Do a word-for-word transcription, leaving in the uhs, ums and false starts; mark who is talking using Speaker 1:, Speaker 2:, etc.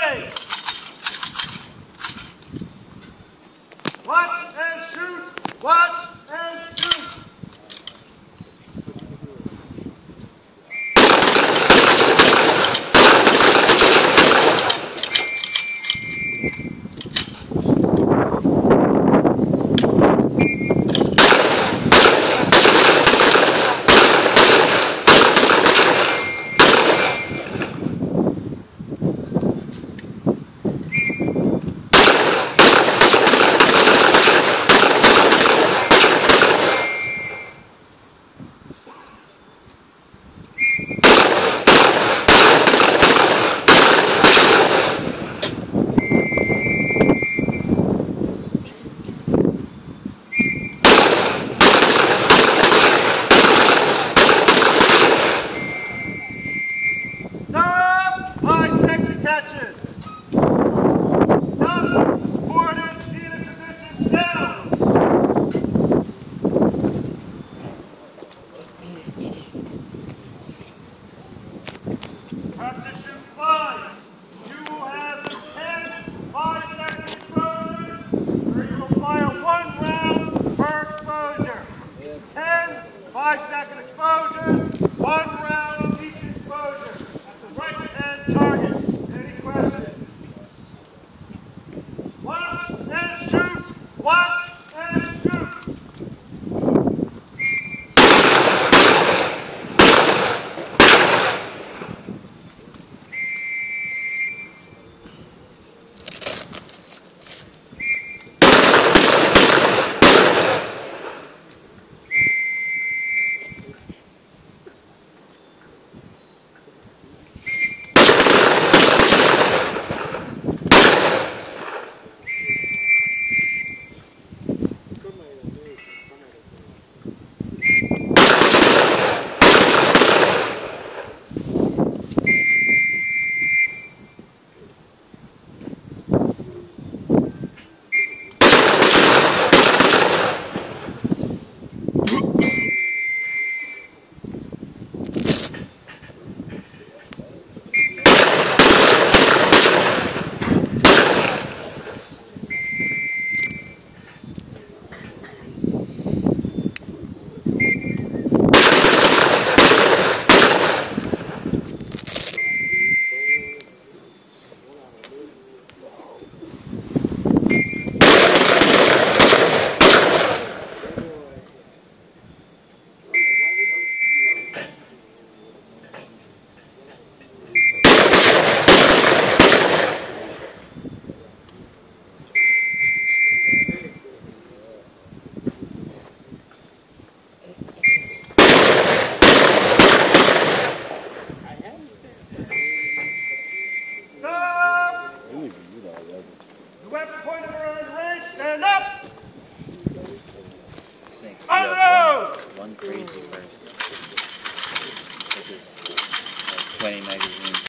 Speaker 1: ready. Watch and shoot. Watch and shoot. Catches. Stop. Supported. Unit position down. Practice shoot five. You will have ten five-second exposures, or you will fire one round per exposure. ten five-second exposures, one round each exposure. That's the right-hand target. Watch and shoot! Watch and shoot! Weapon pointed around range, stand up! Unload!
Speaker 2: One crazy person. With this uh, twenty magazines.